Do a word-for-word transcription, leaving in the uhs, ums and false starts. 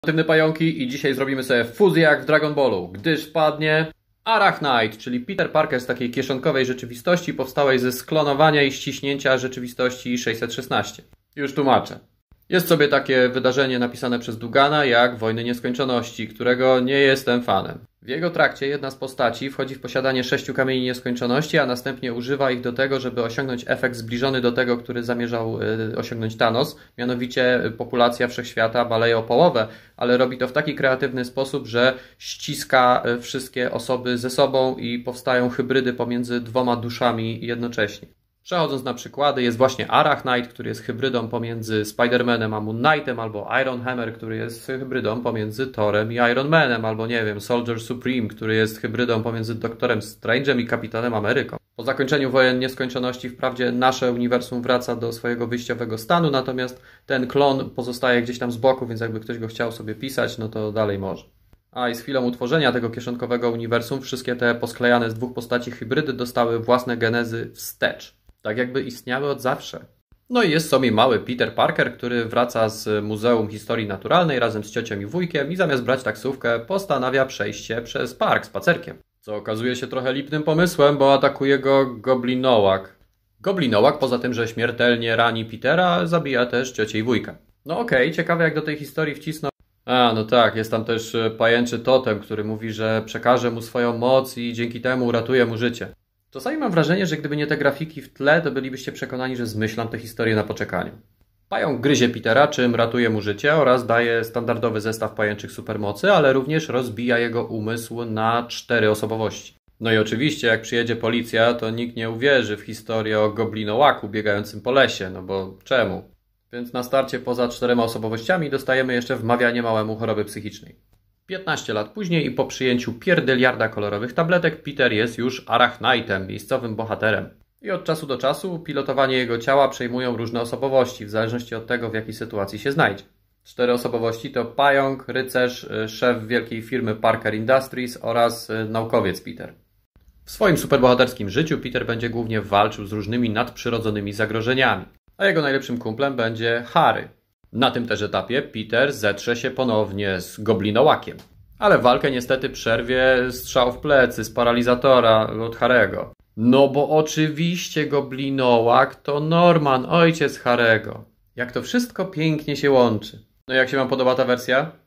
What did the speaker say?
Sztywne pająki i dzisiaj zrobimy sobie fuzję jak w Dragon Ballu, gdyż padnie Arachnite, czyli Peter Parker z takiej kieszonkowej rzeczywistości powstałej ze sklonowania i ściśnięcia rzeczywistości sześćset szesnaście. Już tłumaczę. Jest sobie takie wydarzenie napisane przez Dugana jak Wojny Nieskończoności, którego nie jestem fanem. W jego trakcie jedna z postaci wchodzi w posiadanie sześciu kamieni nieskończoności, a następnie używa ich do tego, żeby osiągnąć efekt zbliżony do tego, który zamierzał y, osiągnąć Thanos. Mianowicie populacja wszechświata maleje o połowę, ale robi to w taki kreatywny sposób, że ściska wszystkie osoby ze sobą i powstają hybrydy pomiędzy dwoma duszami jednocześnie. Przechodząc na przykłady, jest właśnie Arachnite, który jest hybrydą pomiędzy Spider-Manem a Moon Knightem, albo Iron Hammer, który jest hybrydą pomiędzy Thorem i Iron Manem, albo nie wiem, Soldier Supreme, który jest hybrydą pomiędzy Doktorem Strange'em i Kapitanem Ameryką. Po zakończeniu Wojen Nieskończoności wprawdzie nasze uniwersum wraca do swojego wyjściowego stanu, natomiast ten klon pozostaje gdzieś tam z boku, więc jakby ktoś go chciał sobie pisać, no to dalej może. A i z chwilą utworzenia tego kieszonkowego uniwersum wszystkie te posklejane z dwóch postaci hybrydy dostały własne genezy wstecz. Tak jakby istniały od zawsze. No i jest sobie mały Peter Parker, który wraca z Muzeum Historii Naturalnej razem z ciocią i wujkiem i zamiast brać taksówkę postanawia przejść się przez park spacerkiem. Co okazuje się trochę lipnym pomysłem, bo atakuje go Goblinołak. Goblinołak poza tym, że śmiertelnie rani Petera, zabija też ciocię i wujka. No okej, okay, ciekawe jak do tej historii wcisnął. A, no tak, jest tam też pajęczy totem, który mówi, że przekaże mu swoją moc i dzięki temu uratuje mu życie. Czasami mam wrażenie, że gdyby nie te grafiki w tle, to bylibyście przekonani, że zmyślam tę historię na poczekaniu. Pająk gryzie Petera, czym ratuje mu życie oraz daje standardowy zestaw pajęczych supermocy, ale również rozbija jego umysł na cztery osobowości. No i oczywiście, jak przyjedzie policja, to nikt nie uwierzy w historię o goblinołaku biegającym po lesie, no bo czemu? Więc na starcie poza czterema osobowościami dostajemy jeszcze wmawianie małemu choroby psychicznej. piętnaście lat później i po przyjęciu pierdeliarda kolorowych tabletek Peter jest już Arachnite'em, miejscowym bohaterem. I od czasu do czasu pilotowanie jego ciała przejmują różne osobowości, w zależności od tego, w jakiej sytuacji się znajdzie. Cztery osobowości to pająk, rycerz, szef wielkiej firmy Parker Industries oraz naukowiec Peter. W swoim superbohaterskim życiu Peter będzie głównie walczył z różnymi nadprzyrodzonymi zagrożeniami, a jego najlepszym kumplem będzie Harry. Na tym też etapie Peter zetrze się ponownie z Goblinołakiem. Ale walkę niestety przerwie strzał w plecy z paralizatora od Harry'ego. No bo oczywiście Goblinołak to Norman, ojciec Harry'ego. Jak to wszystko pięknie się łączy. No jak się wam podoba ta wersja?